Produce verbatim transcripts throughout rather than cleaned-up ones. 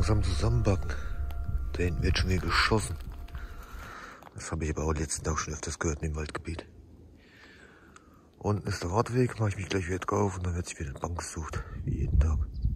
langsam zusammenbacken. Da hinten wird schon wieder geschossen. Das habe ich aber auch letzten Tag schon öfters gehört in dem Waldgebiet. Unten ist der Radweg, mache ich mich gleich wieder drauf und dann wird sich wieder eine Bank gesucht, wie jeden Tag.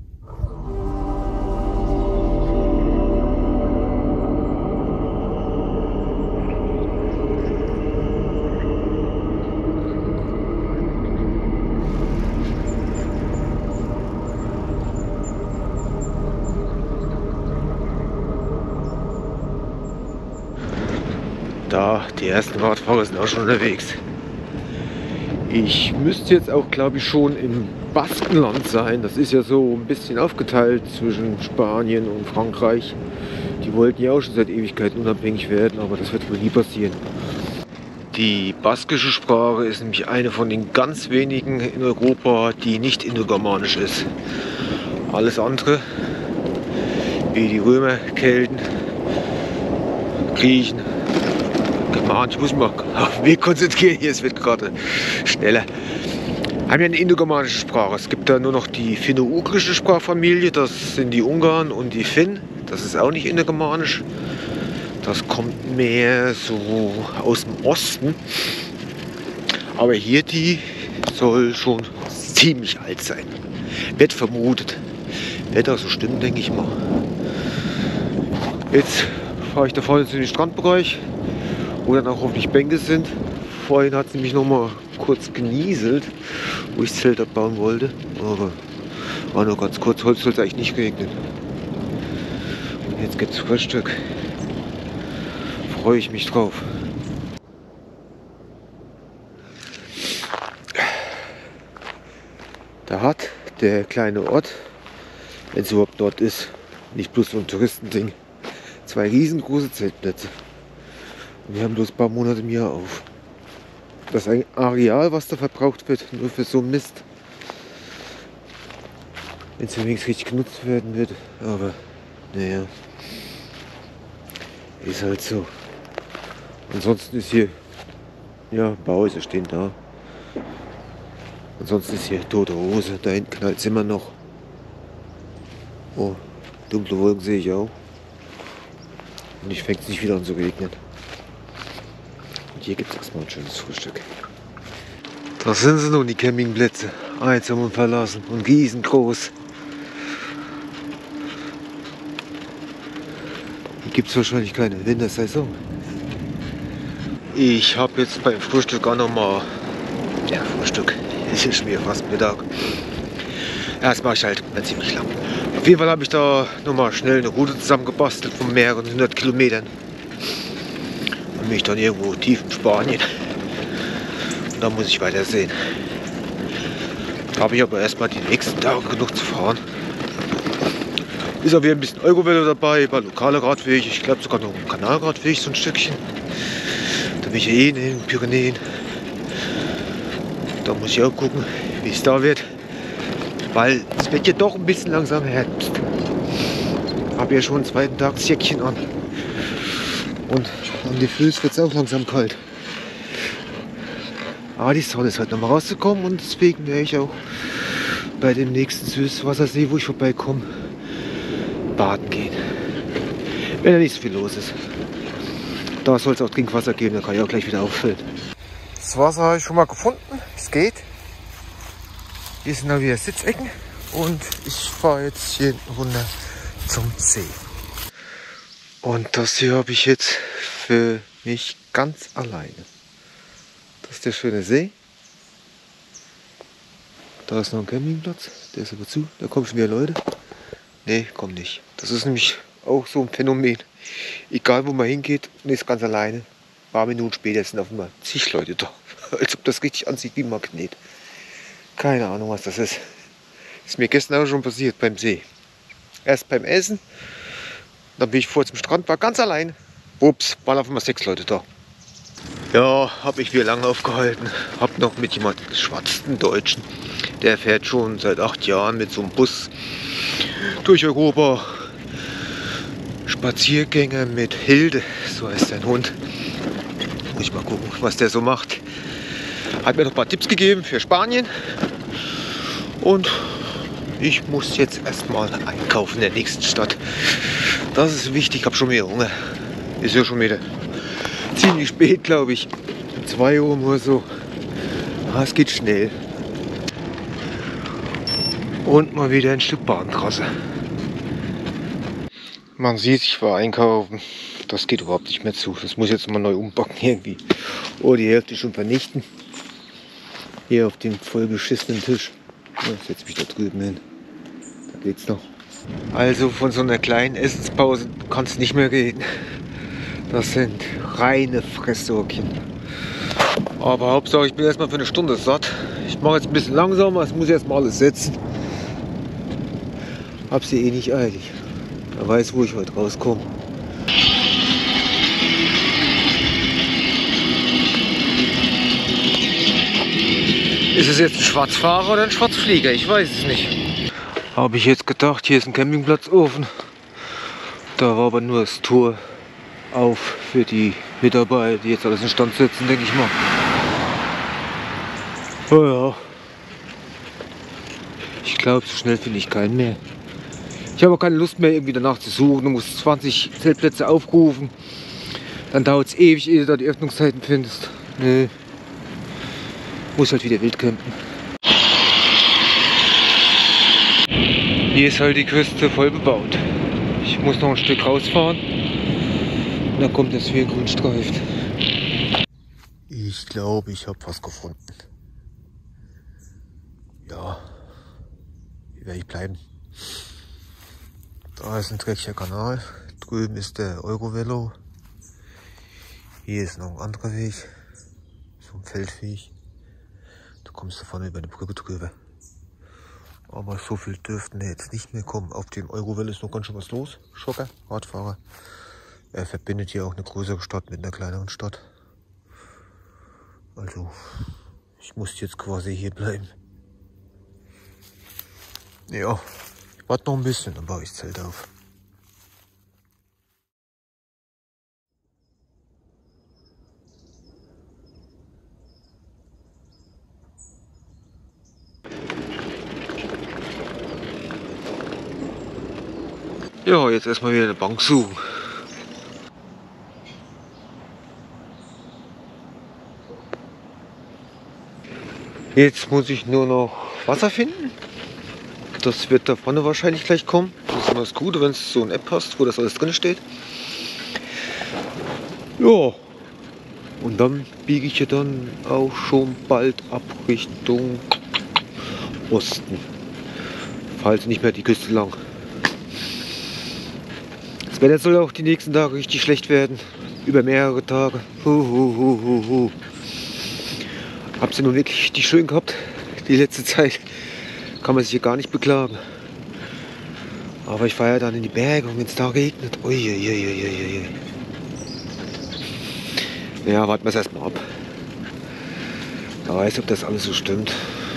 Da, die ersten Radfahrer sind auch schon unterwegs. Ich müsste jetzt auch, glaube ich, schon im Baskenland sein. Das ist ja so ein bisschen aufgeteilt zwischen Spanien und Frankreich. Die wollten ja auch schon seit Ewigkeiten unabhängig werden, aber das wird wohl nie passieren. Die baskische Sprache ist nämlich eine von den ganz wenigen in Europa, die nicht indogermanisch ist. Alles andere, wie die Römer, Kelten, Griechen, Germanen, ich muss mich mal auf den Weg konzentrieren, hier es wird gerade schneller, haben ja eine indogermanische Sprache. Es gibt da nur noch die finno-ugrische Sprachfamilie, das sind die Ungarn und die Finn, das ist auch nicht indogermanisch. Das kommt mehr so aus dem Osten. Aber hier die soll schon ziemlich alt sein. Wird vermutet. Wird auch so stimmen, denke ich mal. Jetzt fahre ich da vorne zu den Strandbereich, wo dann auch hoffentlich Bänke sind. Vorhin hat es nämlich noch mal kurz genieselt, wo ich das Zelt abbauen wollte. Aber war nur ganz kurz. Heute soll es eigentlich nicht regnen. Und jetzt gibt es Frühstück. Freue ich mich drauf. Da hat der kleine Ort, wenn es überhaupt dort ist, nicht bloß so ein Touristending, zwei riesengroße Zeltplätze. Und wir haben bloß ein paar Monate im Jahr auf. Das Areal, was da verbraucht wird, nur für so Mist. Wenn es wenigstens richtig genutzt werden wird. Aber naja, ist halt so. Ansonsten ist hier, ja, Bauhäuser stehen da. Ansonsten ist hier tote Hose. Da hinten knallt es immer noch. Oh, dunkle Wolken sehe ich auch. Und ich fängt es nicht wieder an zu regnen. Und hier gibt es erstmal ein schönes Frühstück. Da sind sie nun, die Campingplätze. Einsam und verlassen und riesengroß. Hier gibt es wahrscheinlich keine Wintersaison. Ich habe jetzt beim Frühstück auch noch mal, ja, Frühstück, es ist schon wieder fast Mittag. Ja, das mache ich halt nicht ziemlich lang. Auf jeden Fall habe ich da noch mal schnell eine Route zusammengebastelt von mehreren hundert Kilometern. Und bin ich dann irgendwo tief in Spanien. Und da muss ich weiter sehen. Da habe ich aber erstmal die nächsten Tage genug zu fahren. Ist auch wieder ein bisschen Eurovelo dabei, ein paar lokale Radwege. Ich glaube sogar noch ein Kanalradweg, so ein Stückchen. Da bin ich ja eh in den Pyrenäen. Da muss ich auch gucken, wie es da wird. Weil es wird ja doch ein bisschen langsam Herbst. Habe ja schon einen zweiten Tag das Jäckchen an. Und um die Füße wird es auch langsam kalt. Aber die Sonne ist halt noch mal rausgekommen und deswegen werde ich auch bei dem nächsten Süßwassersee, wo ich vorbeikomme, baden gehen. Wenn da nicht so viel los ist. Da soll es auch Trinkwasser geben, da kann ich auch gleich wieder auffüllen. Das Wasser habe ich schon mal gefunden, es geht. Hier sind dann wieder Sitzecken und ich fahre jetzt hier runter zum See. Und das hier habe ich jetzt für mich ganz alleine. Das ist der schöne See. Da ist noch ein Campingplatz, der ist aber zu, da kommen schon wieder Leute. Nee, kommen nicht. Das ist nämlich auch so ein Phänomen. Egal wo man hingeht, man ist ganz alleine. Ein paar Minuten später sind auf einmal zig Leute da. Als ob das richtig ansieht wie ein Magnet. Keine Ahnung, was das ist. Ist mir gestern auch schon passiert beim See. Erst beim Essen, dann bin ich vor zum Strand, war ganz allein. Ups, waren auf einmal sechs Leute da. Ja, habe ich wieder lange aufgehalten. Hab noch mit jemandem geschwatzt, einen Deutschen. Der fährt schon seit acht Jahren mit so einem Bus durch Europa. Spaziergänger mit Hilde, so heißt sein Hund. Muss ich mal gucken, was der so macht. Hat mir noch ein paar Tipps gegeben für Spanien. Und Ich muss jetzt erstmal einkaufen in der nächsten Stadt. Das ist wichtig, ich habe schon mehr Hunger. Ist ja schon wieder ziemlich spät, glaube ich. zwei Uhr oder so. Ah, es geht schnell. Und mal wieder ein Stück Bahntrasse. Man sieht, ich war einkaufen. Das geht überhaupt nicht mehr zu. Das muss ich jetzt mal neu umbacken irgendwie. Oh, die Hälfte schon vernichten. Hier auf den vollgeschissenen Tisch. Ja, setze mich da drüben hin. Da geht's noch. Also von so einer kleinen Essenspause kann es nicht mehr reden. Das sind reine Fresssorgchen. Aber Hauptsache ich bin erstmal für eine Stunde satt. Ich mache jetzt ein bisschen langsamer, es muss erstmal alles setzen. Hab sie eh nicht eilig. Wer weiß, wo ich heute rauskomme. Ist es jetzt ein Schwarzfahrer oder ein Schwarzflieger? Ich weiß es nicht. Habe ich jetzt gedacht, hier ist ein Campingplatzofen. Da war aber nur das Tor auf für die Mitarbeiter, die jetzt alles in Stand setzen, denke ich mal. Oh ja. Ich glaube, so schnell finde ich keinen mehr. Ich habe auch keine Lust mehr, irgendwie danach zu suchen. Du musst zwanzig Zeltplätze aufrufen. Dann dauert es ewig, ehe du da die Öffnungszeiten findest. Nee. Muss halt wieder wild campen. Hier ist halt die Küste voll bebaut. Ich muss noch ein Stück rausfahren. Und dann kommt das hier grünstreift. Ich glaube, ich habe was gefunden. Ja, hier werde ich bleiben. Da ist ein dreckiger Kanal. Drüben ist der Eurovelo. Hier ist noch ein anderer Weg. So ein Feldweg. Da kommst du vorne über eine Brücke drüber. Aber so viel dürften jetzt nicht mehr kommen. Auf dem Eurovelo ist noch ganz schön was los. Schocker, Radfahrer. Er verbindet hier auch eine größere Stadt mit einer kleineren Stadt. Also, ich muss jetzt quasi hier bleiben. Ja, ich warte noch ein bisschen, dann baue ich das Zelt auf. Ja, jetzt erstmal wieder eine Bank suchen. Jetzt muss ich nur noch Wasser finden. Das wird da vorne wahrscheinlich gleich kommen. Das ist immer das Gute, wenn es so eine App hast, wo das alles drin steht. Ja. Und dann biege ich ja dann auch schon bald ab Richtung Osten. Falls nicht mehr die Küste lang. Das Wetter soll auch die nächsten Tage richtig schlecht werden. Über mehrere Tage. Hu, hu, hu, hu, hu. Habt ihr nun wirklich richtig schön gehabt? Die letzte Zeit kann man sich hier gar nicht beklagen. Aber ich fahre ja dann in die Berge und wenn es da regnet. Uiuiuiui. Ja, warten wir es erstmal ab. Wer weiß, ob das alles so stimmt.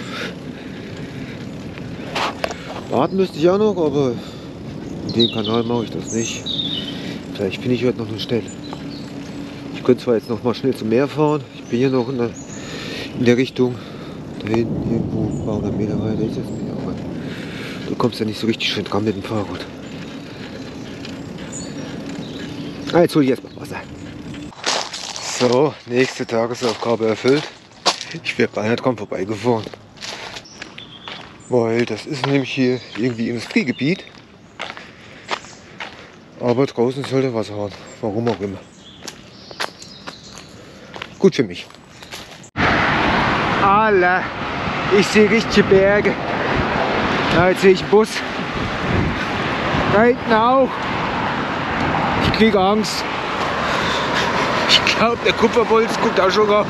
Warten müsste ich auch noch, aber in dem Kanal mache ich das nicht. Vielleicht finde ich heute noch eine Stelle. Ich könnte zwar jetzt noch mal schnell zum Meer fahren. Ich bin hier noch in der, in der Richtung. Da hinten irgendwo ein paar hundert Meter weiter ist jetzt nicht. Aber du kommst ja nicht so richtig schön dran mit dem Fahrrad. Ah, jetzt hole ich erstmal Wasser. So, nächste Tagesaufgabe erfüllt. Ich wäre beinahe dran vorbeigefahren. Weil das ist nämlich hier irgendwie Industriegebiet. Aber draußen ist halt der Wasserhahn. Warum auch immer. Gut für mich. Alter, ich sehe richtige Berge. Da jetzt sehe ich einen Bus. Da hinten auch. Ich kriege Angst. Ich glaube, der Kupferbolz guckt auch schon raus.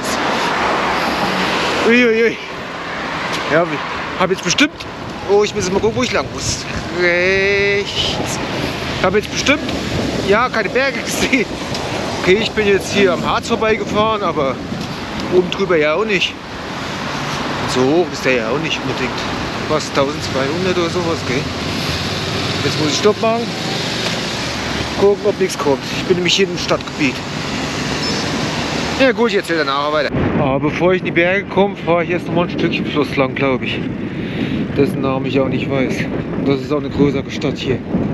Uiuiui. Ja, ich habe jetzt bestimmt. Oh, ich muss mal gucken, wo ich lang muss. Rechts. Ich habe jetzt bestimmt, ja, keine Berge gesehen. Okay, ich bin jetzt hier am Harz vorbeigefahren, aber oben drüber ja auch nicht. So hoch ist der ja auch nicht unbedingt. Was, eintausendzweihundert oder sowas, gell? Jetzt muss ich Stopp machen. Gucken, ob nichts kommt. Ich bin nämlich hier im Stadtgebiet. Ja gut, jetzt wieder nachher weiter. Aber bevor ich in die Berge komme, fahre ich erst noch mal ein Stückchen Fluss lang, glaube ich. dessen Namen ich auch nicht weiß. Und das ist auch eine größere Stadt hier.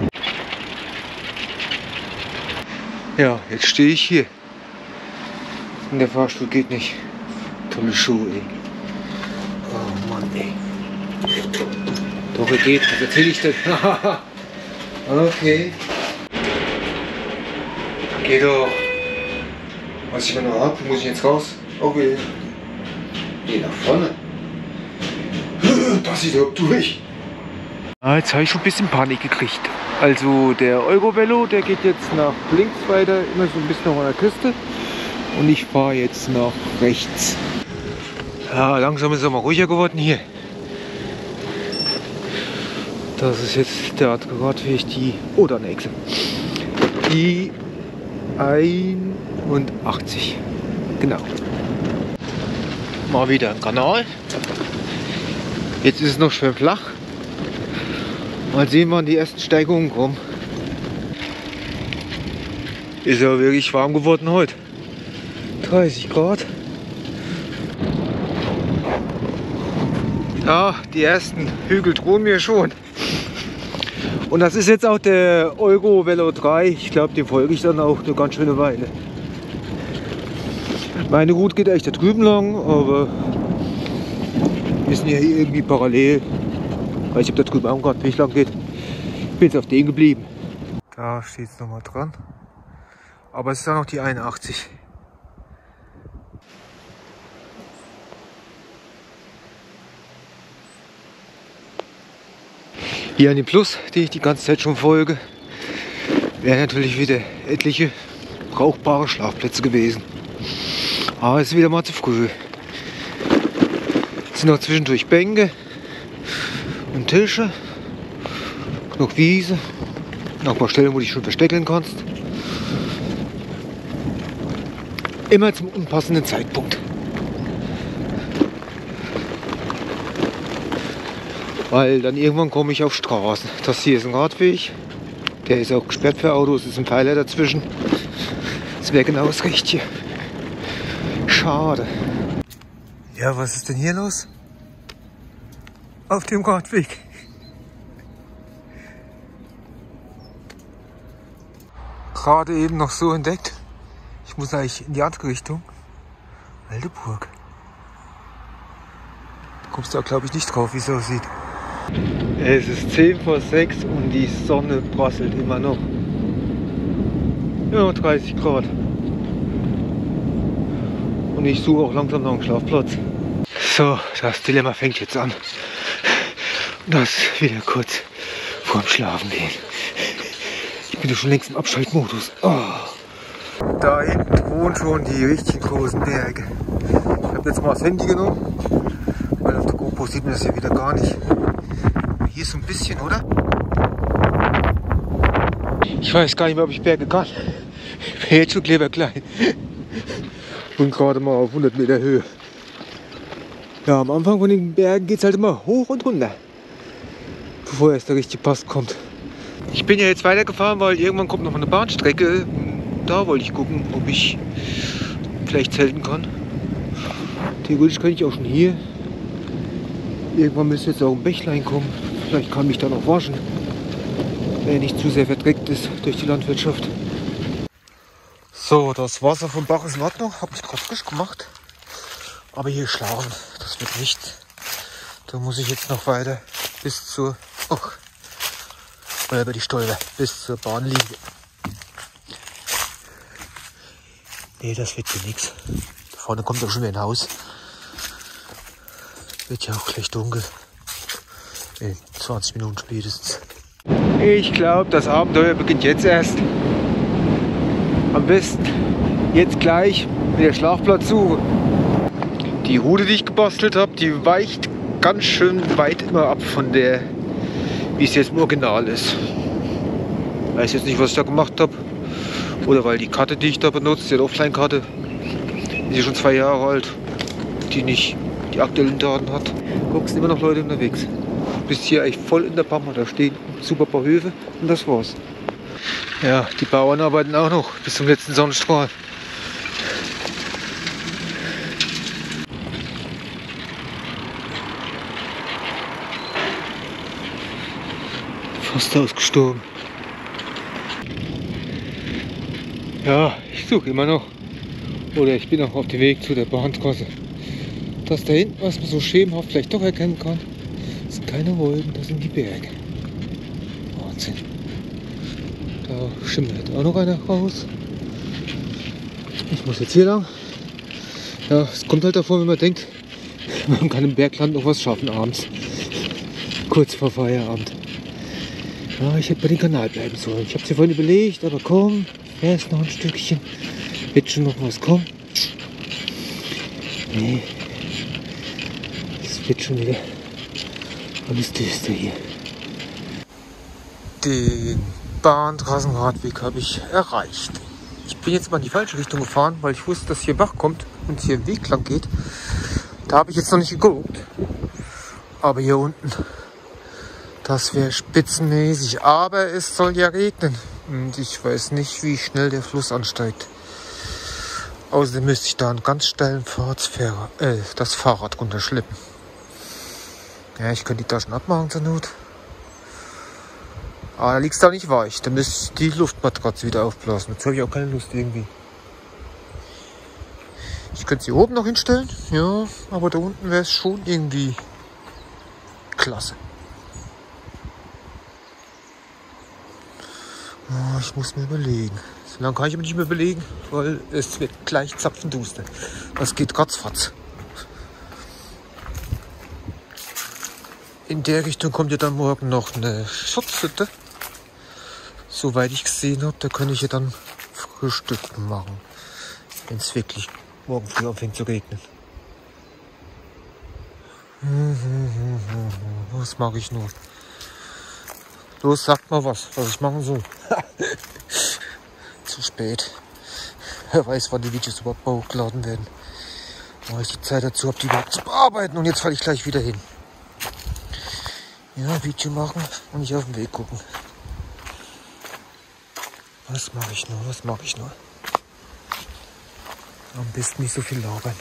Ja, jetzt stehe ich hier. Und der Fahrstuhl geht nicht. Tolle Schuhe, ey. Oh Mann, ey. Doch, er geht. Was erzähl ich denn? Okay. Geht doch. Was ich mir noch habe, muss ich jetzt raus. Okay. Geh nach vorne. Pass ich überhaupt durch? Ah, jetzt habe ich schon ein bisschen Panik gekriegt. Also der Eurovelo, der geht jetzt nach links weiter, immer so ein bisschen noch an der Küste. Und ich fahre jetzt nach rechts. Ja, langsam ist es mal ruhiger geworden hier. Das ist jetzt der Radweg, die oder nächste. Die einundachtzig. Genau. Mal wieder ein Kanal. Jetzt ist es noch schön flach. Mal sehen, wann die ersten Steigungen kommen. Ist ja wirklich warm geworden heute. dreißig Grad. Ja, die ersten Hügel drohen mir schon. Und das ist jetzt auch der Eurovelo drei. Ich glaube, dem folge ich dann auch eine ganz schöne Weile. Meine Route geht echt da drüben lang, aber wir sind ja hier irgendwie parallel. Weil ich habe da drüben auch gerade Weg lang geht. Ich bin jetzt auf den geblieben. Da steht es nochmal dran. Aber es ist auch noch die einundachtzig. Hier an dem Plus, den ich die ganze Zeit schon folge, wären natürlich wieder etliche brauchbare Schlafplätze gewesen. Aber es ist wieder mal zu früh. Es sind noch zwischendurch Bänke und Tische, noch Wiese, noch ein paar Stellen, wo du dich schon versteckeln kannst. Immer zum unpassenden Zeitpunkt. Weil dann irgendwann komme ich auf Straßen. Das hier ist ein Radweg. Der ist auch gesperrt für Autos. Es ist ein Pfeiler dazwischen. Das wäre genau das Richtige. Schade. Ja, was ist denn hier los? Auf dem Radweg. Gerade eben noch so entdeckt. Ich muss eigentlich in die andere Richtung. Alte Burg. Da kommst du, glaube ich, nicht drauf, wie es aussieht. Es ist zehn vor sechs und die Sonne prasselt immer noch. Ja, dreißig Grad. Und ich suche auch langsam nach einem Schlafplatz. So, das Dilemma fängt jetzt an. Das wieder kurz vorm Schlafen gehen. Ich bin doch schon längst im Abschaltmodus. Oh. Da hinten wohnen schon die richtig großen Berge. Ich habe jetzt mal das Handy genommen, weil auf der GoPro sieht man das ja wieder gar nicht. Hier ist so ein bisschen, oder? Ich weiß gar nicht mehr, ob ich Berge kann. Ich bin jetzt schon clever klein. Und gerade mal auf hundert Meter Höhe. Ja, am Anfang von den Bergen geht es halt immer hoch und runter. Bevor erst der richtige Pass kommt. Ich bin ja jetzt weitergefahren, weil irgendwann kommt noch eine Bahnstrecke. Da wollte ich gucken, ob ich vielleicht zelten kann. Theoretisch könnte ich auch schon hier. Irgendwann müsste jetzt auch ein Bächlein kommen. Vielleicht kann mich da noch waschen, wenn er nicht zu sehr verdreckt ist durch die Landwirtschaft. So, das Wasser vom Bach ist in Ordnung. Habe mich gerade frisch gemacht. Aber hier schlafen, das wird nichts. Da muss ich jetzt noch weiter bis zur, oh, oder über die Stolper, bis zur Bahnlinie. Nee, das wird hier nichts. Da vorne kommt auch schon wieder ein Haus. Wird ja auch gleich dunkel. In zwanzig Minuten spätestens. Ich glaube, das Abenteuer beginnt jetzt erst. Am besten jetzt gleich mit der Schlafplatzsuche. Die Route, die ich gebastelt habe, die weicht ganz schön weit immer ab von der, wie es jetzt im Original ist. Ich weiß jetzt nicht, was ich da gemacht habe. Oder weil die Karte, die ich da benutze, die Offline-Karte, ist ja schon zwei Jahre alt, die nicht die aktuellen Daten hat. Guck, sind immer noch Leute unterwegs. Bis hier eigentlich voll in der Pampa, da stehen super paar Höfe und das war's. Ja, die Bauern arbeiten auch noch bis zum letzten Sonnenstrahl. Fast ausgestorben. Ja, ich suche immer noch. Oder ich bin noch auf dem Weg zu der Bahntrasse. Das da hinten, was man so schemenhaft vielleicht doch erkennen kann, sind keine Wolken, das sind die Berge. Wahnsinn. Da schimmert auch noch einer raus. Ich muss jetzt hier lang. Ja, es kommt halt davor, wenn man denkt, man kann im Bergland noch was schaffen abends. Kurz vor Feierabend. Ja, ich hätte bei den Kanal bleiben sollen. Ich habe es mir vorhin überlegt, aber komm, erst noch ein Stückchen. Wird schon noch was kommen. Nee. Es wird schon wieder alles düster hier. Den Bahntrassenradweg habe ich erreicht. Ich bin jetzt mal in die falsche Richtung gefahren, weil ich wusste, dass hier Bach kommt und hier ein Weg lang geht. Da habe ich jetzt noch nicht geguckt. Aber hier unten, das wäre spitzenmäßig. Aber es soll ja regnen. Und ich weiß nicht, wie schnell der Fluss ansteigt. Außerdem müsste ich da einen ganz steilen Fahrradsfahrer, äh, das Fahrrad runterschleppen. Ja, ich könnte die Taschen abmachen zur Not. Aber da liegt es da nicht weich. Da müsste ich die Luftmatratze wieder aufblasen. Dazu habe ich auch keine Lust irgendwie. Ich könnte sie oben noch hinstellen, ja, aber da unten wäre es schon irgendwie klasse. Oh, ich muss mir überlegen. So lange kann ich mir nicht mehr überlegen, weil es wird gleich zapfenduster. Das geht ratzfatz. In der Richtung kommt ja dann morgen noch eine Schutzhütte. Soweit ich gesehen habe, da kann ich ja dann Frühstück machen, wenn es wirklich morgen früh anfängt zu regnen. Was mache ich nur? Los, sagt mal was, was ich machen soll. Zu spät. Wer weiß, wann die Videos überhaupt hochgeladen werden. Weil ich die Zeit dazu habe, die überhaupt zu bearbeiten. Und jetzt falle ich gleich wieder hin. Ja, Video machen und nicht auf den Weg gucken. Was mache ich nur? Was mache ich nur? Am besten nicht so viel labern.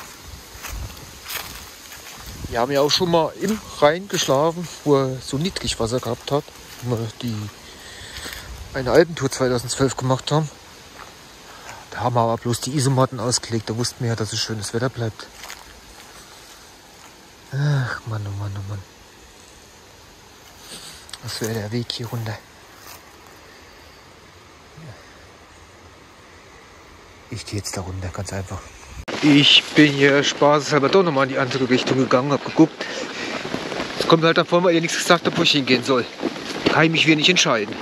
Wir haben ja auch schon mal im Rhein geschlafen, wo er so Niedrigwasser gehabt hat. Wo wir die eine Alpentour zweitausendzwölf gemacht haben. Da haben wir aber bloß die Isomatten ausgelegt. Da wussten wir ja, dass es schönes Wetter bleibt. Ach Mann, oh Mann, oh Mann. Das wäre der Weg hier runter. Ich gehe jetzt da runter, ganz einfach. Ich bin hier spaßeshalber doch nochmal in die andere Richtung gegangen, habe geguckt. Es kommt halt davor, weil ihr nichts gesagt habt, wo ich hingehen soll. Kann ich mich wieder nicht entscheiden.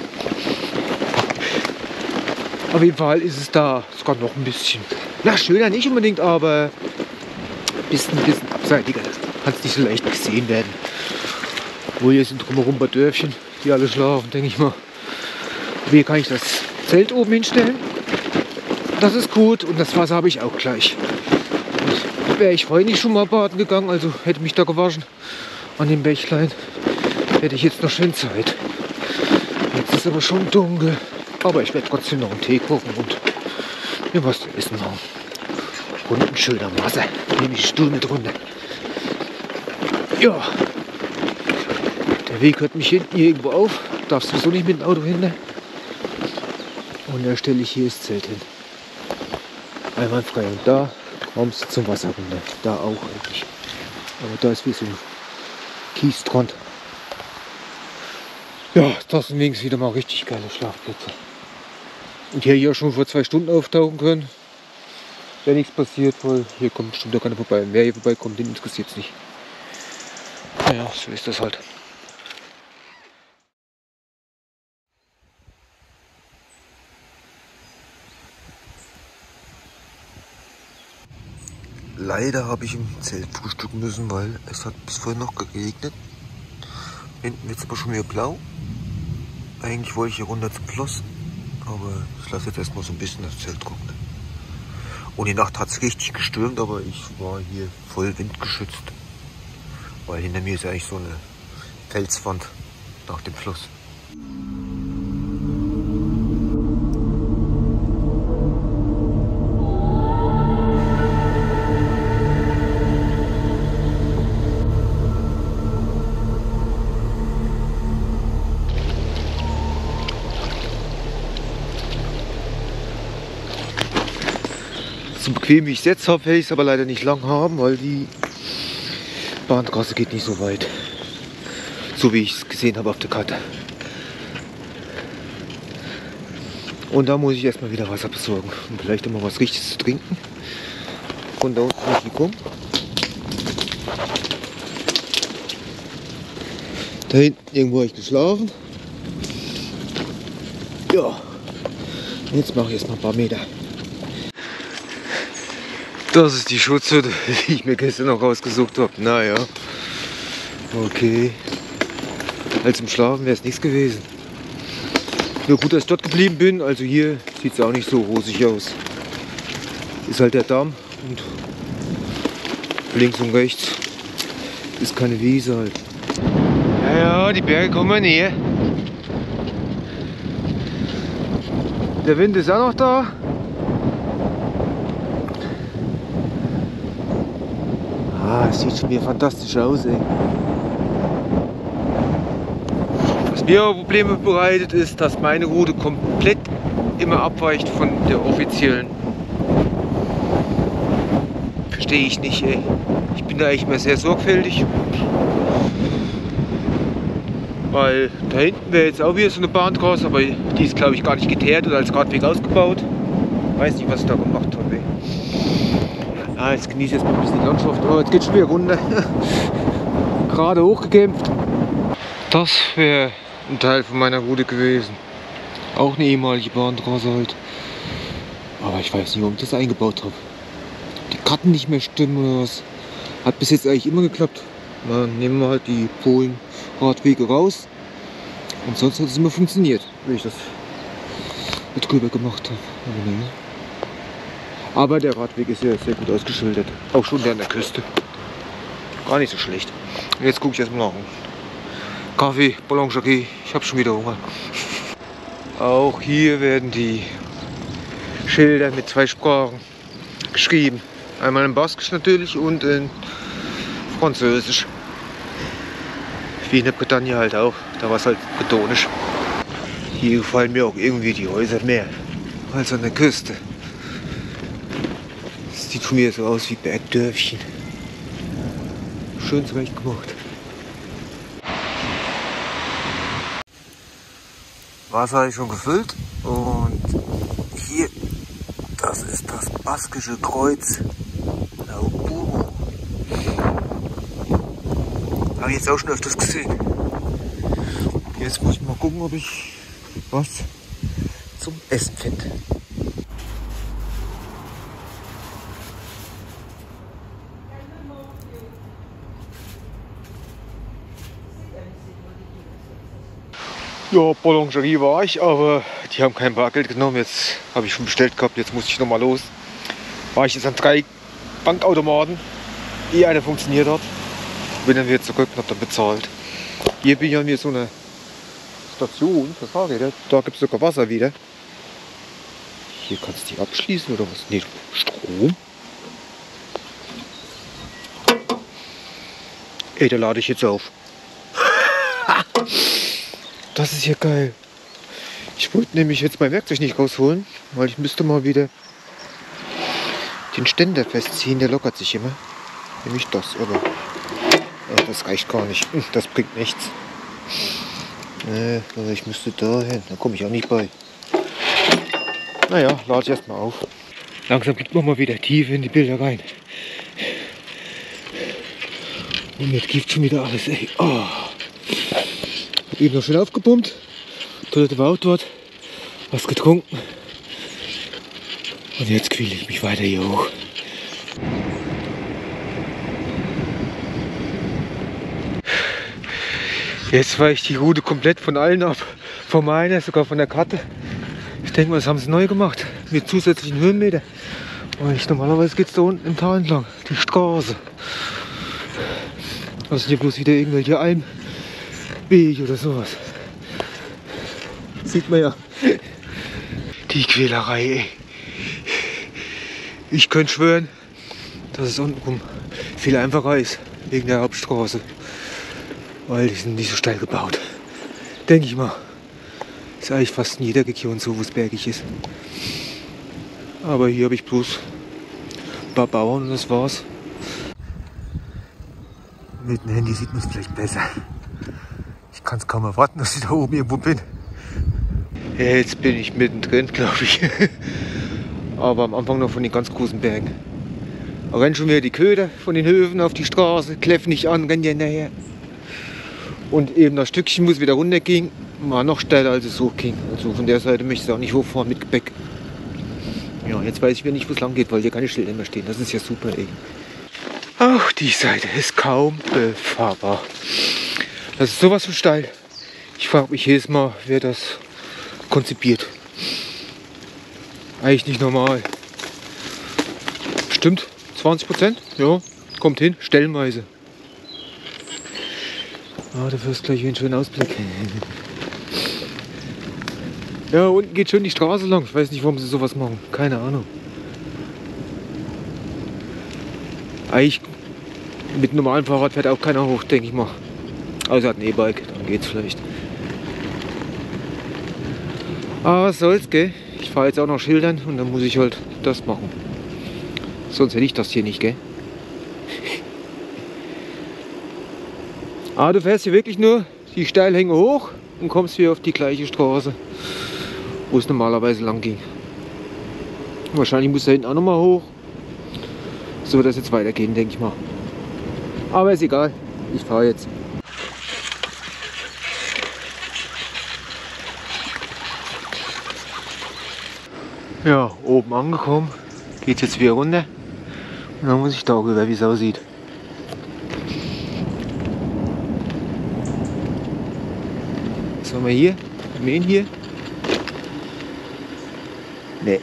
Auf jeden Fall ist es da sogar noch ein bisschen. Na, schöner nicht unbedingt, aber ein bisschen, ein bisschen abseitiger. Das kann es nicht so leicht gesehen werden. Wo hier sind drumherum ein paar Dörfchen, die alle schlafen, denke ich mal. Aber hier kann ich das Zelt oben hinstellen. Das ist gut und das Wasser habe ich auch gleich. Wäre ich vorhin nicht schon mal baden gegangen, also hätte mich da gewaschen an dem Bächlein, hätte ich jetzt noch schön Zeit. Jetzt ist aber schon dunkel, aber ich werde trotzdem noch einen Tee kochen und mir was zu essen machen. Und ein schöner Wasser, nehme ich den Stuhl mit runter. Ja, der Weg hört mich hinten hier irgendwo auf, darf sowieso nicht mit dem Auto hinter. Und da stelle ich hier das Zelt hin. Einwandfrei. Und da kommst du zum Wasser runter. Da auch eigentlich. Aber da ist wie so ein Kiesstrand. Ja, das sind wenigstens wieder mal richtig geile Schlafplätze. Und hier ja schon vor zwei Stunden auftauchen können. Wäre nichts passiert, weil hier kommt bestimmt auch keiner vorbei. Wer hier vorbeikommt, den interessiert es nicht. Naja, so ist das halt. Leider habe ich im Zelt frühstücken müssen, weil es hat bis vorhin noch geregnet. Hinten wird es aber schon wieder blau. Eigentlich wollte ich hier runter zum Fluss, aber ich lasse jetzt erstmal so ein bisschen das Zelt trocknen. Und die Nacht hat es richtig gestürmt, aber ich war hier voll windgeschützt. Weil hinter mir ist ja eigentlich so eine Felswand nach dem Fluss. bequem wie ich es jetzt habe, werde ich es aber leider nicht lang haben, weil die Bahntrasse geht nicht so weit. So wie ich es gesehen habe auf der Karte. Und da muss ich erstmal wieder Wasser besorgen. Und vielleicht immer was Richtiges zu trinken. Von da unten nicht gekommen. Da hinten irgendwo habe ich geschlafen. Ja. Jetzt mache ich erstmal ein paar Meter. Das ist die Schutzhütte, die ich mir gestern noch rausgesucht habe. Naja. Okay. Als zum Schlafen wäre es nichts gewesen. Nur gut, dass ich dort geblieben bin. Also hier sieht es auch nicht so rosig aus. Ist halt der Damm und links und rechts ist keine Wiese halt. Ja, ja, die Berge kommen näher. Der Wind ist auch noch da. Ah, es sieht schon wieder fantastisch aus, ey. Was mir aber Probleme bereitet, ist, dass meine Route komplett immer abweicht von der offiziellen. Verstehe ich nicht, ey. Ich bin da eigentlich immer sehr sorgfältig. Weil da hinten wäre jetzt auch wieder so eine Bahntrasse, aber die ist, glaube ich, gar nicht geteert oder als Radweg ausgebaut. Weiß nicht, was ich da gemacht habe, ey. Ah, jetzt genieße ich jetzt mal ein bisschen die Landschaft. Oh, jetzt geht schon wieder runter. Gerade hochgekämpft. Das wäre ein Teil von meiner Route gewesen. Auch eine ehemalige Bahntrasse halt. Aber ich weiß nicht, warum ich das eingebaut habe. Die Karten nicht mehr stimmen oder was. Hat bis jetzt eigentlich immer geklappt. Dann nehmen wir halt die Polen-Radwege raus. Und sonst hat es immer funktioniert, wenn ich das mit drüber gemacht habe. Aber, nee. Aber der Radweg ist ja sehr gut ausgeschildert. Auch schon der an der Küste. Gar nicht so schlecht. Und jetzt gucke ich erstmal nach. Kaffee, Boulangerie. Ich habe schon wieder Hunger. Auch hier werden die Schilder mit zwei Sprachen geschrieben. Einmal in Baskisch natürlich und in Französisch. Wie in der Bretagne halt auch. Da war es halt bretonisch. Hier gefallen mir auch irgendwie die Häuser mehr als an der Küste. Das sieht schon wieder so aus wie Bergdörfchen. Schön zurecht gemacht. Wasser habe ich schon gefüllt und hier, das ist das baskische Kreuz Lauburu. Habe ich jetzt auch schon öfters gesehen. Jetzt muss ich mal gucken, ob ich was zum Essen finde. Ja, Boulangerie war ich, aber die haben kein Bargeld genommen. Jetzt habe ich schon bestellt gehabt, jetzt muss ich noch mal los. War ich jetzt an drei Bankautomaten, ehe einer funktioniert hat. Bin dann wieder zurück und habe dann bezahlt. Hier bin ich an mir so eine Station für Fahrräder. Da gibt es sogar Wasser wieder. Hier kannst du die abschließen oder was? Ne, Strom. Ey, da lade ich jetzt auf. Das ist hier geil. Ich wollte nämlich jetzt mein Werkzeug nicht rausholen, weil ich müsste mal wieder den Ständer festziehen. Der lockert sich immer. Nämlich das, aber ja, das reicht gar nicht. Das bringt nichts. Äh, also ich müsste da hin. Da komme ich auch nicht bei. Naja, lade ich erstmal auf. Langsam geht man mal wieder tief in die Bilder rein. Und jetzt gibt schon wieder alles. Ey. Oh. Eben noch schön aufgepumpt, Toilette war dort, was getrunken und jetzt quäle ich mich weiter hier hoch. Jetzt weiche ich die Route komplett von allen ab, von meiner, sogar von der Karte. Ich denke mal, das haben sie neu gemacht, mit zusätzlichen Höhenmeter. Und ich, normalerweise geht es da unten im Tal entlang, die Straße. Also hier bloß wieder irgendwelche Almen. Weg oder sowas. Sieht man ja. Die Quälerei, ey. Ich könnte schwören, dass es untenrum viel einfacher ist, wegen der Hauptstraße. Weil die sind nicht so steil gebaut. Denke ich mal. Ist eigentlich fast in jeder Region so, wo es bergig ist. Aber hier habe ich bloß ein paar Bauern und das war's. Mit dem Handy sieht man es vielleicht besser. Ich kann es kaum erwarten, dass ich da oben irgendwo bin. Ja, jetzt bin ich mittendrin, glaube ich. Aber am Anfang noch von den ganz großen Bergen. Da rennen schon wieder die Köder von den Höfen auf die Straße, kläffen nicht an, rennen ja hinterher. Und eben das Stückchen muss wieder runtergehen, war noch steiler als es hochging. Also von der Seite möchte ich auch nicht hochfahren mit Gepäck. Ja, jetzt weiß ich wieder nicht, wo es lang geht, weil hier keine Schilder mehr stehen. Das ist ja super, ey. Ach, die Seite ist kaum befahrbar. Das ist sowas von steil. Ich frage mich jedes Mal, wer das konzipiert. Eigentlich nicht normal. Bestimmt zwanzig Prozent? Ja, kommt hin, stellenweise. Ah, dafür ist gleich wieder ein schöner Ausblick. Ja, unten geht schön die Straße lang. Ich weiß nicht, warum sie sowas machen. Keine Ahnung. Eigentlich mit einem normalen Fahrrad fährt auch keiner hoch, denke ich mal. Außer hat ein E-Bike, dann geht's vielleicht. Aber was soll's, gell? Ich fahre jetzt auch noch Schildern und dann muss ich halt das machen. Sonst hätte ich das hier nicht, gell? Aber du fährst hier wirklich nur die Steilhänge hoch und kommst wieder auf die gleiche Straße, wo es normalerweise lang ging. Wahrscheinlich muss da hinten auch nochmal hoch. So wird das jetzt weitergehen, denke ich mal. Aber ist egal, ich fahre jetzt. Ja, oben angekommen, geht jetzt wieder runter. Und dann muss ich da rüber, wie es aussieht. Was haben wir hier? Mähen hier? Nee.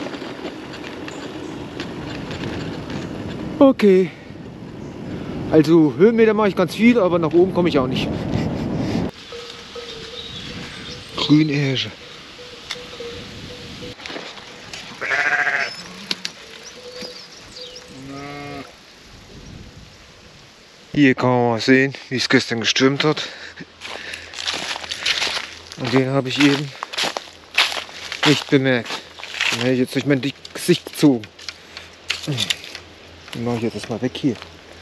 Okay. Also Höhenmeter mache ich ganz viel, aber nach oben komme ich auch nicht. Grünersche. Hier kann man mal sehen, wie es gestern gestürmt hat. Und den habe ich eben nicht bemerkt. Den hätte ich jetzt durch mein Gesicht gezogen. Den mache ich jetzt erstmal weg hier.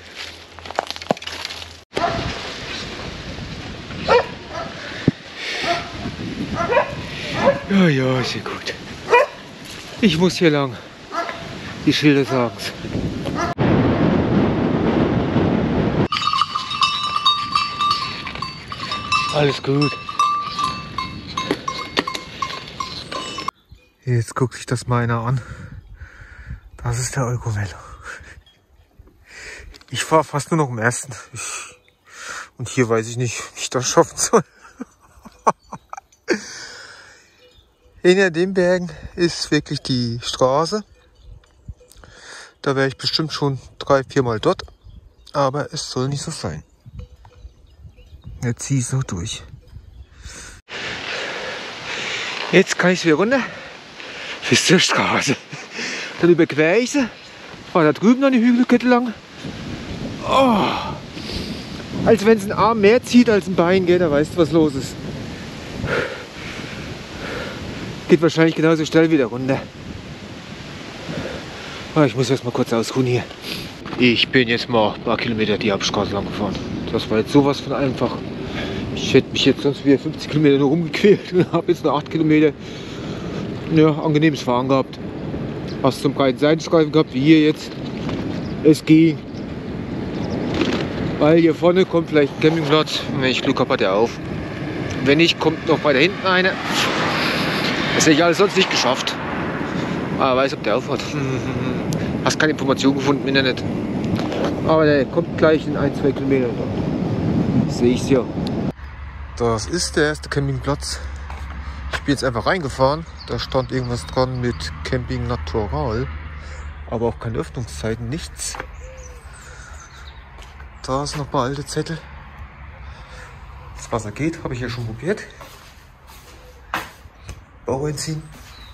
Ja, ja, ist ja gut. Ich muss hier lang. Die Schilder sagen's. Alles gut. Jetzt guckt sich das mal einer an. Das ist der Eugowelle. Ich fahre fast nur noch im ersten. Ich, und hier weiß ich nicht, wie ich das schaffen soll. Hinter den Bergen ist wirklich die Straße. Da wäre ich bestimmt schon drei, vier Mal dort. Aber es soll nicht so sein. Jetzt ziehe ich es noch durch. Jetzt kann ich es wieder runter. Bis zur Straße. Dann überquere ich sie. Fahre da drüben an die Hügelkette lang. Oh. Als wenn es ein Arm mehr zieht als ein Bein, geht, da weißt du, was los ist. Geht wahrscheinlich genauso schnell wieder runter. Oh, ich muss erst mal kurz ausruhen hier. Ich bin jetzt mal ein paar Kilometer die Hauptstraße lang gefahren. Das war jetzt sowas von einfach. Ich hätte mich jetzt sonst wieder fünfzig Kilometer nur rumgequält und habe jetzt noch acht Kilometer ja, angenehmes Fahren gehabt. Hast zum breiten Seitenstreifen gehabt, wie hier jetzt. Es ging. Weil hier vorne kommt vielleicht ein Campingplatz. Wenn ich Glück habe, hat er auf. Wenn nicht, kommt noch weiter hinten eine. Das hätte ich alles sonst nicht geschafft. Aber weiß, ob der aufhat. Hast keine Information gefunden im Internet. Aber der kommt gleich in ein, zwei Kilometer. Sehe ich es ja. Das ist der erste Campingplatz. Ich bin jetzt einfach reingefahren. Da stand irgendwas dran mit Camping Natural. Aber auch keine Öffnungszeiten, nichts. Da ist noch ein paar alte Zettel. Das Wasser geht, habe ich ja schon probiert. Bauenzin.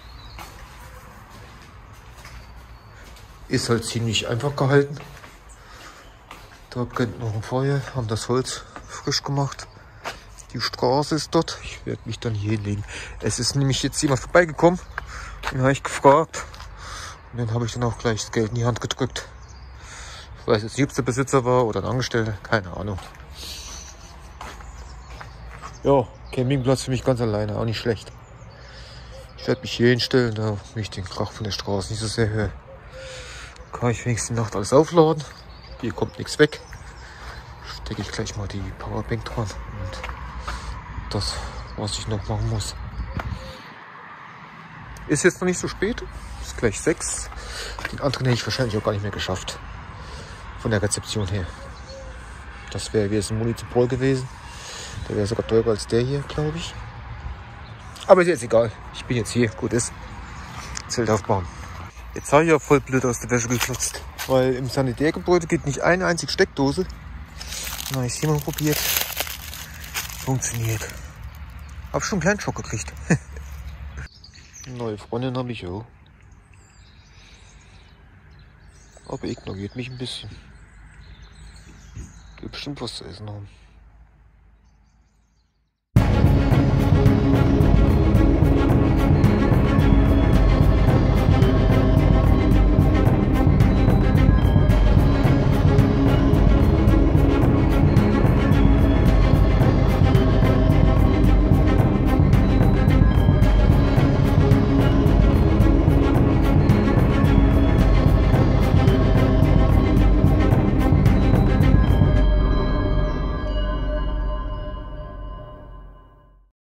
Ist halt ziemlich einfach gehalten. Da brennt noch ein Feuer, haben das Holz frisch gemacht. Die Straße ist dort. Ich werde mich dann hier hinlegen. Es ist nämlich jetzt jemand vorbeigekommen. Den habe ich gefragt, Und dann habe ich dann auch gleich das Geld in die Hand gedrückt. Ich weiß jetzt nicht, ob es der Besitzer war oder ein Angestellter, keine Ahnung. Ja, Campingplatz für mich ganz alleine, auch nicht schlecht. Ich werde mich hier hinstellen, da ich den Krach von der Straße nicht so sehr höre. Kann ich wenigstens die Nacht alles aufladen. Hier kommt nichts weg. Stecke ich gleich mal die Powerbank dran und das, was ich noch machen muss. Ist jetzt noch nicht so spät, ist gleich sechs. Den anderen hätte ich wahrscheinlich auch gar nicht mehr geschafft. Von der Rezeption her. Das wäre jetzt ein Munizipal gewesen. Der wäre sogar teurer als der hier, glaube ich. Aber ist jetzt egal. Ich bin jetzt hier. Gut ist. Zelt aufbauen. Jetzt habe ich ja voll blöd aus der Wäsche geklotzt. Weil im Sanitärgebäude geht nicht eine einzige Steckdose. Na, ich hier mal probiert. Funktioniert. Hab schon einen kleinen Schock gekriegt. Neue Freundin habe ich auch. Aber ignoriert mich ein bisschen. Gibt bestimmt was zu essen haben.